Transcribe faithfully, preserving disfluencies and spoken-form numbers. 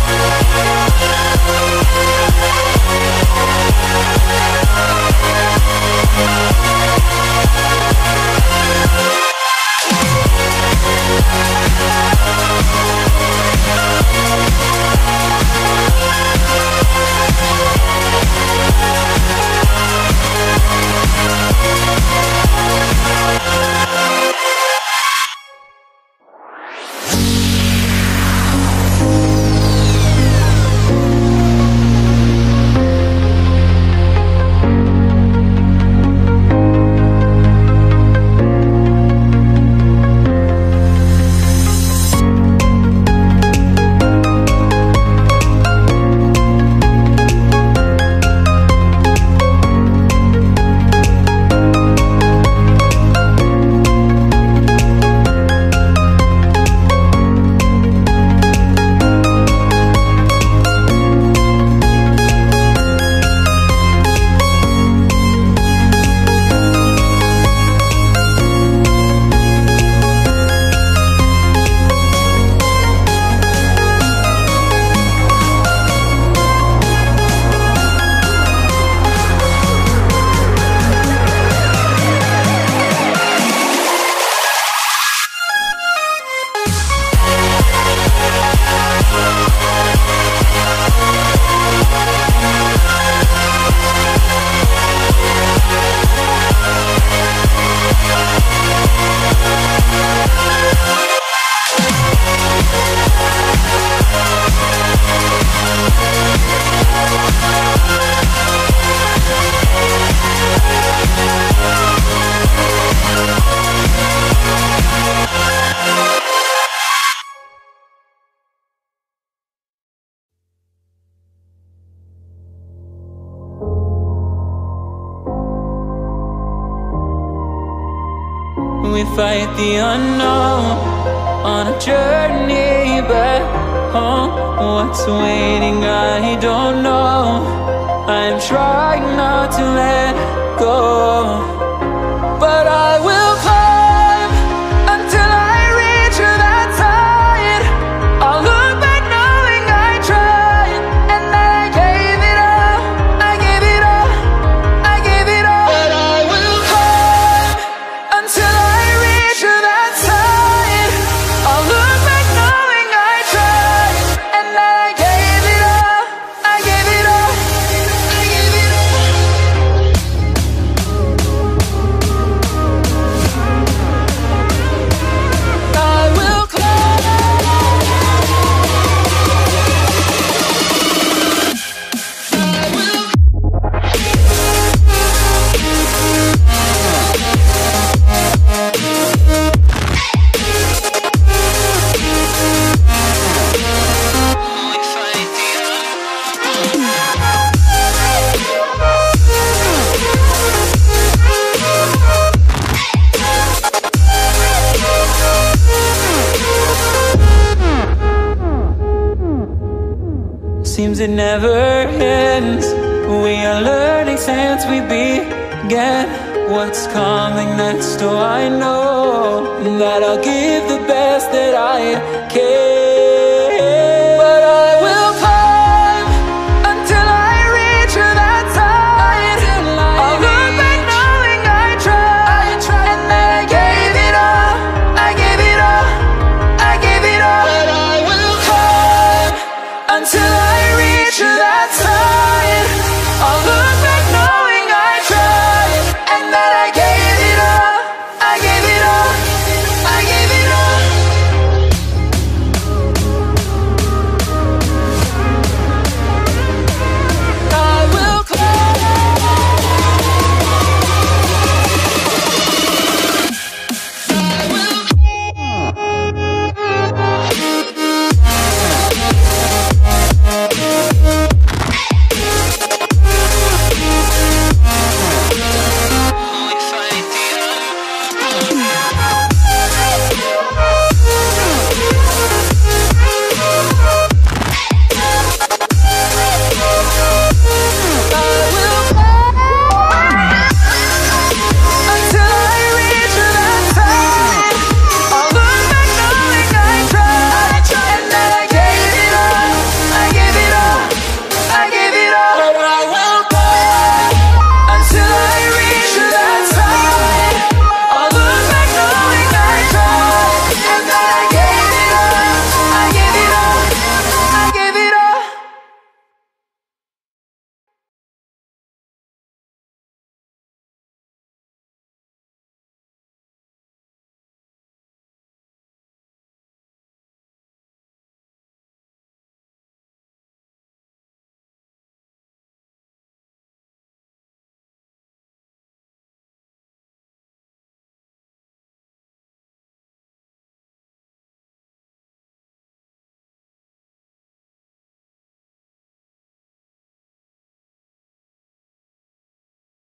We fight the unknown on a journey back home. What's waiting, I don't know. I'm trying not to let go, but I will climb until I reach that side. I'll look back knowing I tried, and that I gave it all, I gave it all, I gave it all. But I will climb until I reach that side. I'll look back knowing I tried, and that I gave it all, I gave it all, I gave it all. I will climb. I will. We fight the Seems it never ends. We are learning since we began. What's coming next? Oh, I know that I'll give the best that I can.